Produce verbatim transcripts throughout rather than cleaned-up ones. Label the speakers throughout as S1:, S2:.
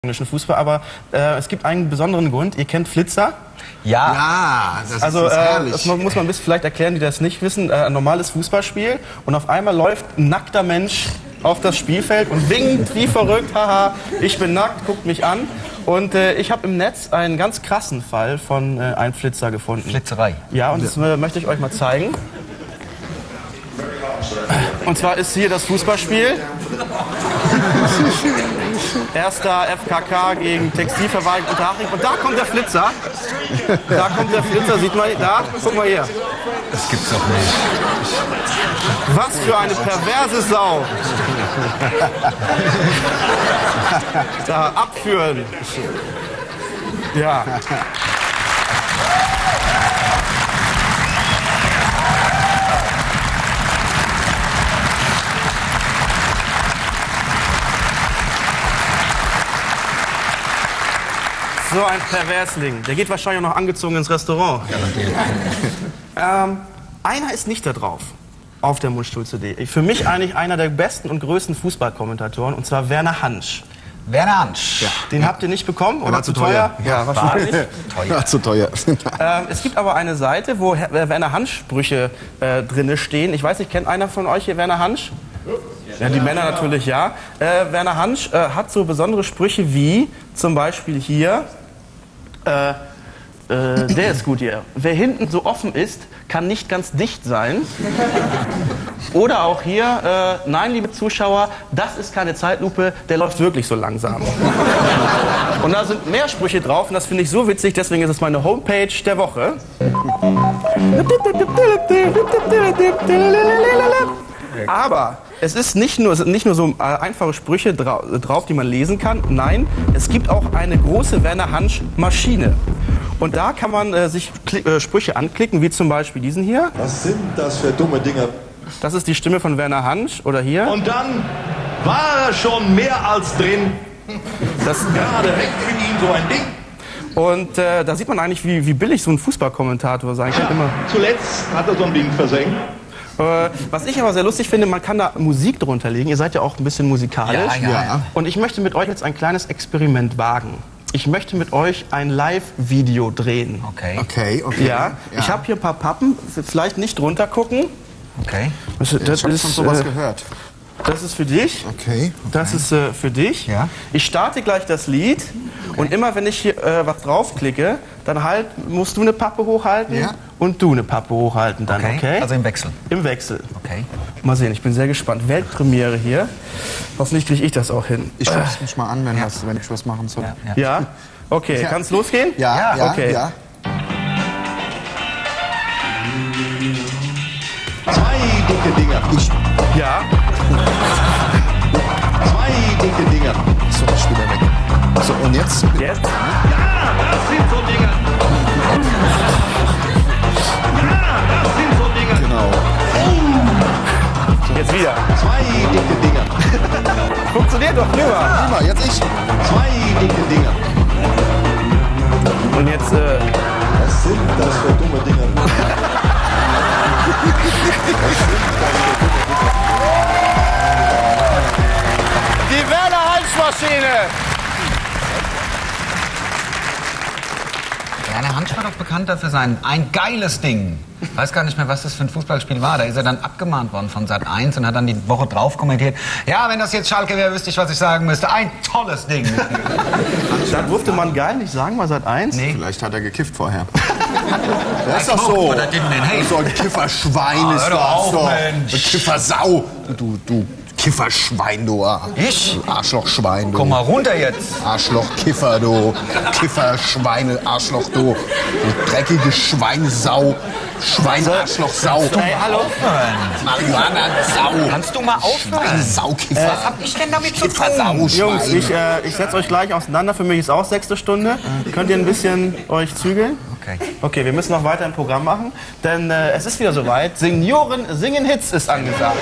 S1: englischen Fußball, aber äh, es gibt einen besonderen Grund. Ihr kennt Flitzer?
S2: Ja.
S3: Ja, das
S1: Also
S3: ist
S1: äh,
S3: herrlich.
S1: das muss man ein bisschen vielleicht erklären, die das nicht wissen. Äh, ein normales Fußballspiel und auf einmal läuft ein nackter Mensch auf das Spielfeld und winkt wie verrückt. Haha, ich bin nackt, guckt mich an. Und äh, ich habe im Netz einen ganz krassen Fall von äh, einem Flitzer gefunden.
S2: Flitzerei.
S1: Ja, und das äh, möchte ich euch mal zeigen. Und zwar ist hier das Fußballspiel. Erster F K K gegen Textilverwaltung Unterhaching. Und da kommt der Flitzer. Da kommt der Flitzer, sieht man, da, guck mal hier.
S2: Das gibt's doch nicht.
S1: Was für eine perverse Sau. Da abführen. Ja. So ein Perversling. Der geht wahrscheinlich noch angezogen ins Restaurant. ähm, einer ist nicht da drauf, auf der Mundstuhl-C D. Für mich eigentlich einer der besten und größten Fußballkommentatoren, und zwar Werner Hansch.
S2: Werner Hansch.
S1: Ja. Den habt ihr nicht bekommen? Oder
S3: war zu teuer.
S1: Ja, wahrscheinlich.
S3: Ja, zu teuer.
S1: ähm, es gibt aber eine Seite, wo Herr, äh, Werner Hansch-Sprüche äh, drinne stehen. Ich weiß nicht, kennt einer von euch hier Werner Hansch? Ja, die Männer natürlich, ja. Äh, Werner Hansch äh, hat so besondere Sprüche wie zum Beispiel hier. Äh, äh, der ist gut hier. Wer hinten so offen ist, kann nicht ganz dicht sein. Oder auch hier, äh, nein, liebe Zuschauer, das ist keine Zeitlupe, der läuft wirklich so langsam. Und da sind mehr Sprüche drauf und das finde ich so witzig, deswegen ist es meine Homepage der Woche. Aber es ist nicht nur, es sind nicht nur so äh, einfache Sprüche dra drauf, die man lesen kann. Nein, es gibt auch eine große Werner Hansch Maschine. Und da kann man äh, sich äh, Sprüche anklicken, wie zum Beispiel diesen hier.
S4: Was sind das für dumme Dinge?
S1: Das ist die Stimme von Werner Hansch. Oder hier.
S4: Und dann war er schon mehr als drin.
S1: Das,
S4: Gerade weg für ihn so ein Ding.
S1: und äh, da sieht man eigentlich, wie, wie billig so ein Fußballkommentator sein kann. Immer.
S4: Zuletzt hat er so ein Ding versenkt.
S1: Äh, was ich aber sehr lustig finde, man kann da Musik drunter legen. Ihr seid ja auch ein bisschen musikalisch.
S2: Ja, ja, ja.
S1: Und ich möchte mit euch jetzt ein kleines Experiment wagen. Ich möchte mit euch ein Live-Video drehen.
S2: Okay.
S3: Okay, okay.
S1: Ja, ich habe hier ein paar Pappen, vielleicht nicht drunter gucken.
S2: Okay.
S1: Das, das,
S3: Ich habe
S1: ist,
S3: von sowas
S1: äh,
S3: gehört.
S1: das ist für dich.
S3: Okay.
S1: Das ist äh, für dich.
S2: Ja.
S1: Ich starte gleich das Lied und immer wenn ich hier äh, was draufklicke, dann halt musst du eine Pappe hochhalten
S3: Ja.
S1: und du eine Pappe hochhalten dann, okay?
S2: Okay. Also im Wechsel.
S1: Im Wechsel.
S2: Okay.
S1: Mal sehen, ich bin sehr gespannt. Weltpremiere hier. Hoffentlich kriege ich das auch hin.
S3: Ich schaue mich mal an, wenn, das, wenn ich was machen soll.
S2: Ja, ja.
S1: Ja? Okay,
S3: Ja.
S1: kann's losgehen?
S3: Ja, ja,
S1: okay.
S3: ja.
S4: Zwei dicke Dinger.
S3: Ich,
S1: Ja.
S4: Zwei dicke Dinger.
S3: so, ich wieder weg. So, und jetzt?
S1: Jetzt?
S4: Ja, das sind so Dinger. Ja, das sind so Dinger.
S3: Genau.
S1: Jetzt wieder.
S4: Zwei dicke Dinger.
S1: Funktioniert doch prima.
S3: Prima, jetzt ich.
S4: Zwei dicke Dinger.
S1: Und jetzt, äh,
S4: Was sind das für dumme Dinger?
S1: die Werner Hansch Maschine.
S2: Werner Hansch war doch bekannt dafür sein ein geiles Ding. Weiß gar nicht mehr, was das für ein Fußballspiel war. Da ist er dann abgemahnt worden von Sat eins und hat dann die Woche drauf kommentiert. Ja, wenn das jetzt Schalke wäre, wüsste ich, was ich sagen müsste. Ein tolles Ding.
S1: Da durfte man geil nicht sagen, mal seit eins.
S2: Nee.
S3: Vielleicht hat er gekifft vorher. Das ist doch
S2: smoked,
S3: so.
S2: but I didn't inhale.
S3: So ein Kifferschwein
S2: Ah,
S3: ist
S2: hör doch
S3: das.
S2: auf,
S3: so.
S2: Mensch.
S3: Ein Kiffersau. Du, du Kifferschwein, du.
S2: Ich?
S3: Arschlochschwein, du.
S2: Komm mal runter jetzt.
S3: Arschlochkiffer, du. Kifferschweine, Arschloch, du. Du dreckige Schweinsau. Schwein, Arschloch, Sau.
S1: Hey, hallo.
S3: Marihuana-Sau.
S2: Kannst du mal aufhören?
S3: Saukiffer.
S2: Was hab ich denn damit zu tun?
S3: Kiffersau,
S1: Jungs,
S3: Schwein.
S1: ich, äh, ich setze euch gleich auseinander. Für mich ist auch sechste Stunde. Könnt ihr ein bisschen euch zügeln?
S2: Okay.
S1: Okay, wir müssen noch weiter ein Programm machen, denn äh, es ist wieder soweit. Senioren singen Hits ist angesagt.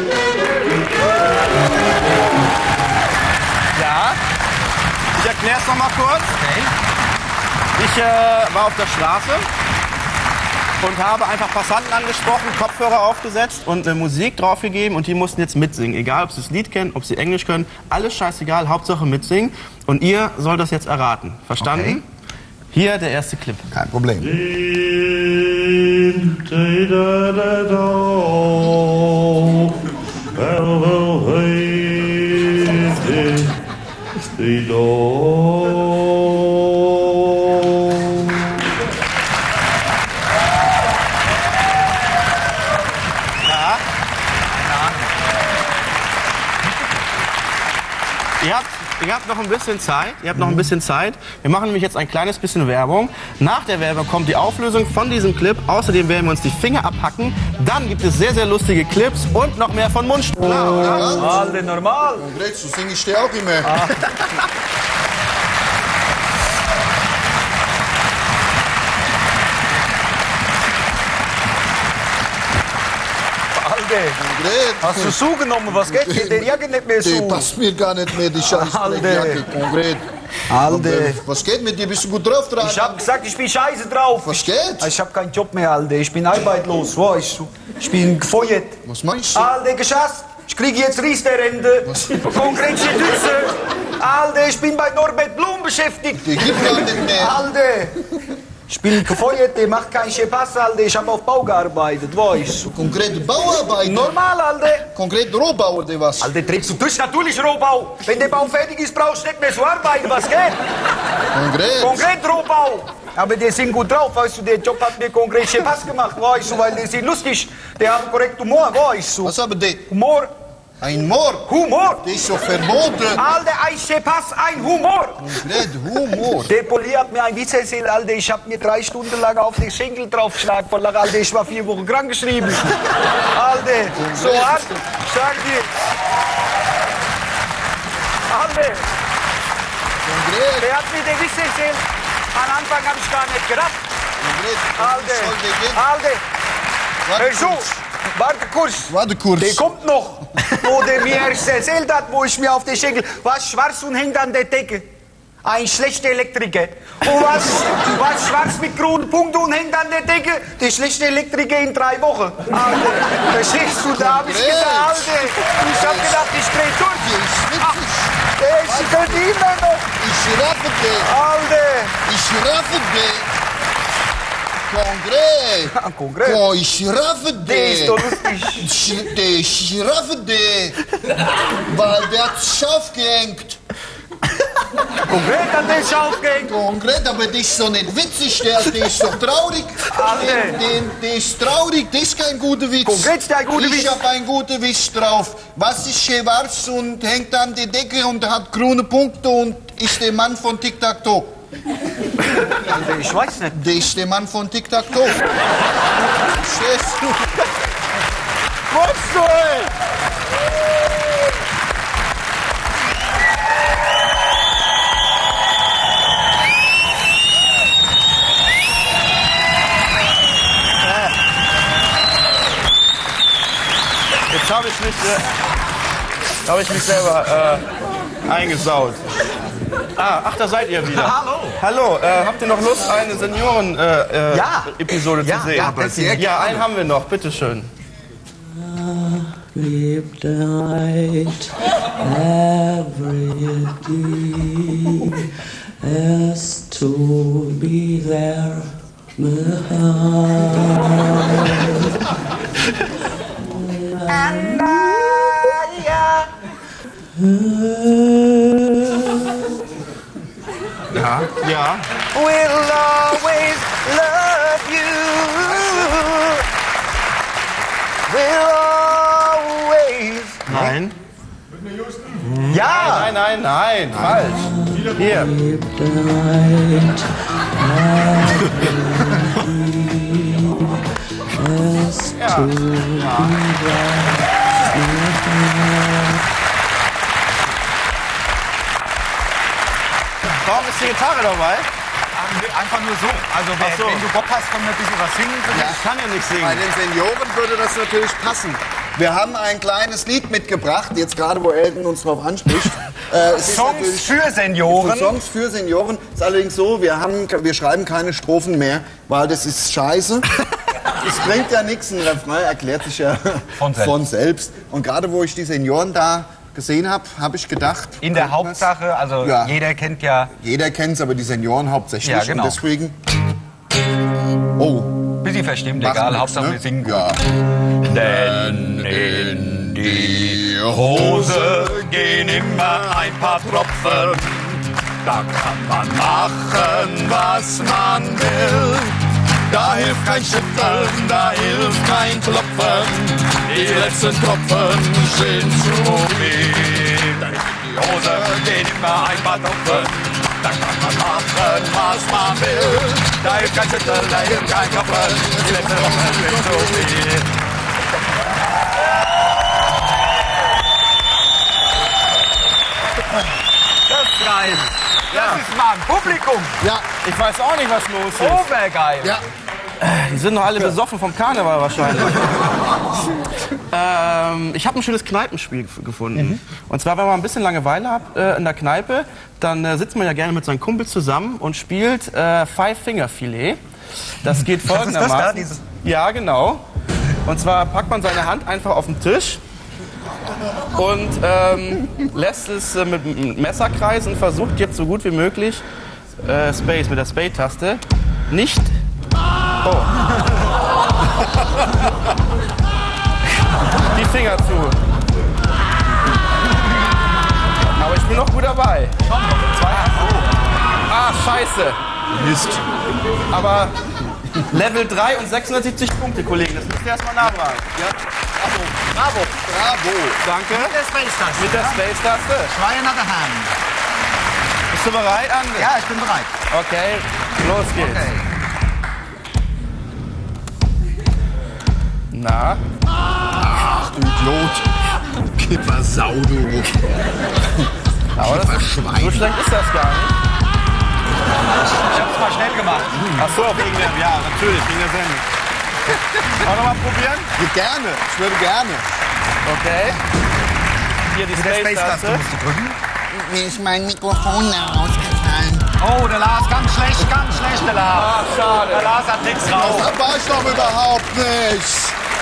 S1: Ja, ich erkläre es noch mal kurz.
S2: Okay.
S1: Ich äh, war auf der Straße und habe einfach Passanten angesprochen, Kopfhörer aufgesetzt und äh, Musik draufgegeben und die mussten jetzt mitsingen. Egal, ob sie das Lied kennen, ob sie Englisch können, alles scheißegal, Hauptsache mitsingen. Und ihr sollt das jetzt erraten. Verstanden? Okay. Hier der erste Clip.
S3: Kein Problem.
S1: Ihr habt, ihr habt noch ein bisschen Zeit. Ihr habt noch ein bisschen Zeit. Wir machen nämlich jetzt ein kleines bisschen Werbung. Nach der Werbung kommt die Auflösung von diesem Clip. Außerdem werden wir uns die Finger abhacken. Dann gibt es sehr, sehr lustige Clips und noch mehr von Mundstuhl.
S3: Klar, oder?
S2: Alde, normal.
S3: Konkret, so singe ich dir auch immer.
S2: Ah.
S3: Konkret.
S2: Hast du zugenommen? Was geht dir? Der Jacke nicht mehr
S3: Die
S2: so.
S3: passt mir gar nicht mehr, die scheiß
S2: Alde.
S3: Jacke. Konkret.
S2: Alde.
S3: Was geht mit dir? Bist du gut drauf dran?
S2: Ich hab gesagt, ich bin scheiße drauf.
S3: Was geht?
S2: Ich hab keinen Job mehr, Alde. Ich bin arbeitslos, weißt du. Ich bin gefeuert.
S3: Was meinst du?
S2: Alde, geschasst. Ich kriege jetzt Ries der Rente. Konkret Düsse. Alde, ich bin bei Norbert Blum beschäftigt.
S3: Die gibt gar nicht mehr.
S2: Alde. Ich bin gefeuert, der macht keinen Schepass, Alde. Ich hab auf Bau gearbeitet, weißt du.
S3: Konkrete Bauarbeit.
S2: Normal, Alde.
S3: Konkret Rohbau oder was?
S2: Alde, trägst du durch? Natürlich Rohbau. Wenn der Bau fertig ist, brauchst du nicht mehr zu arbeiten. Was geht?
S3: Konkret.
S2: Konkret Rohbau. Aber die sind gut drauf, weißt du. Der Job hat mir konkret Spaß gemacht, weißt du, weil die sind lustig. Die haben korrekt Humor, weißt du.
S3: Was haben die?
S2: Humor.
S3: Ein Mord.
S2: Humor.
S3: Das ist doch verboten.
S2: Alter, ein Spaß, ein Humor.
S3: Konkret Humor.
S2: Der Poli hat mir ein Witz erzählt, Alter. Ich hab mir drei Stunden lang auf den Schenkel draufgeschlagen. Von Alter, ich war vier Wochen krankgeschrieben. Alter, so hart. Sag dir. Alter.
S3: Konkret.
S2: Der hat mir den Witz erzählt. Am Anfang hab ich gar nicht gedacht.
S3: Konkret. Was soll der gehen?
S2: Alter. Hör zu. Warte kurz.
S3: Warte kurz.
S2: Der kommt noch. Wo der mir erst erzählt hat, wo ich mir auf den Schenkel... Was schwarz und hängt an der Decke? Ein schlechter Elektriker. Und was, was schwarz mit grünen Punkten und hängt an der Decke? Der schlechte Elektriker in drei Wochen. Alter, verstehst du? Da hab ich gedacht, Alter. Ich hab gedacht, ich dreh durch.
S3: Das ist witzig.
S2: Der ist gehört immer noch.
S3: Ich raffe dich.
S2: Alter.
S3: Ich raffe dich. Konkret.
S2: Konkret.
S3: Oh, ich raffe dich.
S2: Der ist doch lustig.
S3: Ich, der, ich raffe dich. Weil der hat scharf gehängt.
S2: Konkret hat der scharf gehängt.
S3: Konkret, aber das ist doch nicht witzig, der, der ist doch traurig.
S2: Alter.
S3: Der, der, der ist traurig, das ist kein guter Witz.
S2: Konkret ist der ein guter
S3: ich
S2: Witz.
S3: Ich hab einen guten Witz drauf. Was ist schwarz und hängt an die Decke und hat grüne Punkte und ist der Mann von Tic-Tac-Toe?
S2: Alter, ich weiß nicht.
S3: Der ist der Mann von Tic-Tac-Toe. Verstehst du?
S1: Mundstuhl! Jetzt habe ich mich, äh, habe ich mich selber äh, eingesaut. Ah, ach, da seid ihr wieder.
S2: Hallo.
S1: Hallo, äh, habt ihr noch Lust, eine Senioren-Episode äh,
S2: Ja.
S1: Episode
S2: Ja,
S1: zu sehen?
S2: ja, aber sehr
S1: ja,
S2: gerne.
S1: einen haben wir noch, bitteschön.
S5: Sleep night, every day has to be there.
S2: And I, yeah.
S1: Ja, ja.
S2: Will always love you. Will always.
S1: Nein.
S2: Ja.
S1: Nein, nein, nein, falsch. Hier.
S5: Night,
S1: Ja. Warum ist die Gitarre dabei?
S2: Einfach nur so. Also wenn,
S1: so.
S2: wenn du Bock hast, kann man ein bisschen was singen.
S1: Ich kann ja nicht
S3: Bei
S1: singen.
S3: den Senioren würde das natürlich passen. Wir haben ein kleines Lied mitgebracht, jetzt gerade wo Elton uns drauf anspricht. Äh, es ist
S2: Songs
S3: natürlich-
S2: für Senioren.
S3: Songs für Senioren. Ist allerdings so, wir, haben, wir schreiben keine Strophen mehr, weil das ist scheiße. es bringt ja nichts, ein Refrain erklärt sich ja
S2: Von selbst.
S3: von selbst. Und gerade wo ich die Senioren da gesehen habe, habe ich gedacht...
S2: In der
S3: könnte man's-
S2: Hauptsache, also
S3: Ja.
S2: jeder kennt ja...
S3: Jeder kennt es, aber die Senioren hauptsächlich.
S2: Ja, genau.
S3: Und deswegen... Oh,
S2: Bisschen verstimmt,
S3: macht
S2: egal,
S3: nix,
S2: Hauptsache
S3: ne?
S2: wir singen gut.
S3: Ja.
S2: Denn in die Hose gehen immer ein paar Tropfen. Da kann man machen, was man will. Da hilft kein Schütteln, da hilft kein Klopfen. Die letzten Tropfen sind zu viel. Denn in die Hose gehen immer ein paar Tropfen. Da kann man machen, was man will. Da hilft kein Schütteln, da hilft kein Klopfen. Die letzten Tropfen sind zu viel. Das ist geil. Das ist mal ein Publikum.
S3: Ja,
S1: Ich weiß auch nicht, was los ist.
S2: Obergeil.
S3: ja.
S1: Die sind noch alle besoffen vom Karneval wahrscheinlich. ähm, ich habe ein schönes Kneipenspiel gef- gefunden.
S2: Mhm.
S1: Und zwar, wenn man ein bisschen Langeweile hat äh, in der Kneipe, dann äh, sitzt man ja gerne mit seinen Kumpels zusammen und spielt äh, Five-Finger-Filet. Das geht
S2: das da,
S1: folgendermaßen.
S2: dieses-
S1: Ja, genau. Und zwar packt man seine Hand einfach auf den Tisch und ähm, lässt es äh, mit einem Messer kreisen und versucht jetzt so gut wie möglich äh, Space mit der Space-Taste nicht. Oh. Die Finger zu. Aber ich bin noch gut dabei. Ah, scheiße.
S3: Mist.
S1: Aber Level drei und sechshundertsiebzig Punkte, Kollegen. Das müsst ihr erstmal nachmachen. Ja?
S3: Bravo. Bravo.
S1: Danke.
S2: Der Space-Taste.
S1: Mit der Space-Taste.
S2: Try another hand.
S1: Bist du bereit, André?
S2: Ja, ich bin bereit.
S1: Okay, los geht's.
S2: Okay.
S1: Na?
S3: Ach, du Idiot. Kipper Sau, du.
S1: Aber das ist, so
S3: Schwein.
S1: schlecht ist das gar nicht.
S2: Ich hab's mal schnell gemacht.
S1: Ach so, wegen der, ja, natürlich, wegen der Sendung. Auch nochmal probieren?
S3: Ja, gerne. Ich würde gerne.
S1: Okay. Hier die
S2: Der Space-Taste
S1: Space-Taste.
S2: musst du drücken.
S3: Mir ist mein Mikrofon da rausgefallen.
S2: Oh, der Lars, ganz schlecht, ganz schlecht, der Lars.
S1: Ah, schade.
S2: Der Lars hat nichts raus.
S3: Das war ich doch überhaupt nicht.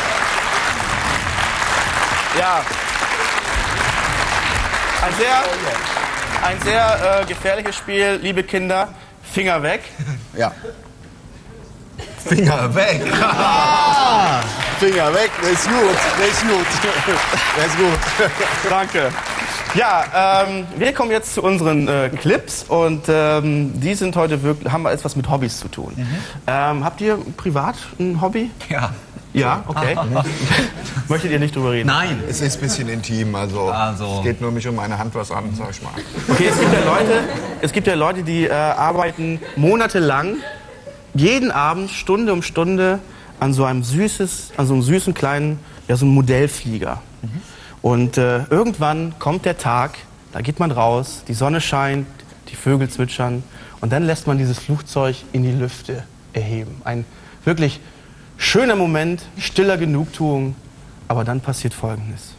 S1: Ja. Ein sehr, ein sehr äh, gefährliches Spiel, liebe Kinder. Finger weg.
S3: Ja.
S2: Finger weg.
S3: Finger weg. Das ist gut. Das ist gut. Das ist gut.
S1: Danke. Ja, ähm, wir kommen jetzt zu unseren äh, Clips und ähm, die sind heute wirklich, haben etwas mit Hobbys zu tun.
S2: Mhm.
S1: Ähm, habt ihr privat ein Hobby?
S2: Ja.
S1: Ja, okay. Möchtet ihr nicht drüber reden?
S2: Nein.
S3: Es ist ein bisschen intim, also,
S2: Also.
S3: es geht nur mich um meine Hand was an, sag ich mal.
S1: Okay, es gibt ja Leute, es gibt ja Leute, die äh, arbeiten monatelang, jeden Abend, Stunde um Stunde, an so einem süßes, an so einem süßen kleinen, ja, so einem Modellflieger.
S2: Mhm.
S1: Und äh, irgendwann kommt der Tag, da geht man raus, die Sonne scheint, die Vögel zwitschern und dann lässt man dieses Flugzeug in die Lüfte erheben. Ein wirklich schöner Moment, stiller Genugtuung, aber dann passiert Folgendes.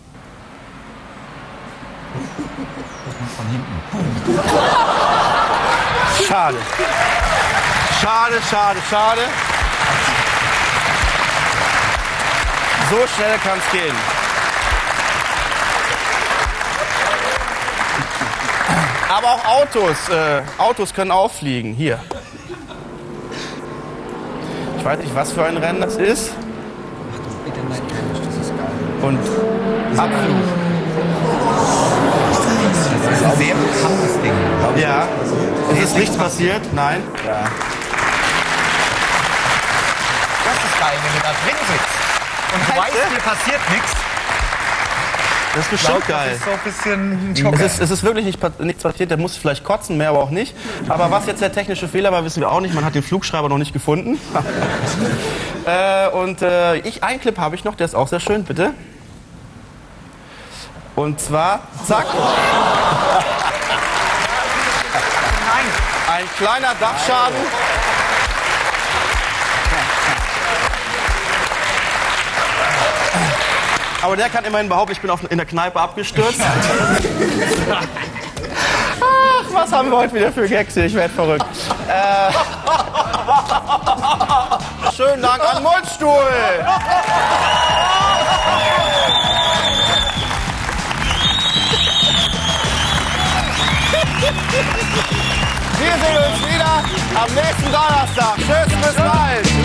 S2: Von hinten.
S1: Schade. Schade, schade, schade. So schnell kann es gehen. Aber auch Autos, äh, Autos können auffliegen. Hier. Ich weiß nicht, was für ein Rennen das ist. Und Abflug.
S2: Das ist ein sehr bekanntes Ding.
S1: Ja. Es ist nichts passiert. Nein.
S2: Das ist geil, wenn du da drin sitzt. Und du weißt, dir passiert nichts.
S1: Das ist
S2: Ich glaub,
S1: bestimmt geil.
S2: Das ist so ein bisschen ein
S1: Es
S2: Schocker.
S1: ist, es ist wirklich nicht, pa- nichts passiert, der muss vielleicht kotzen, mehr aber auch nicht. Aber was jetzt der technische Fehler war, wissen wir auch nicht. Man hat den Flugschreiber noch nicht gefunden. äh, und äh, ich, einen Clip habe ich noch, der ist auch sehr schön, bitte. Und zwar, zack. Ein kleiner Dachschaden. Aber der kann immerhin behaupten, ich bin auf, in der Kneipe abgestürzt. Ach, was haben wir heute wieder für Gags hier? Ich werde verrückt. Äh, schönen Dank an Mundstuhl. Wir sehen uns wieder am nächsten Donnerstag. Schön.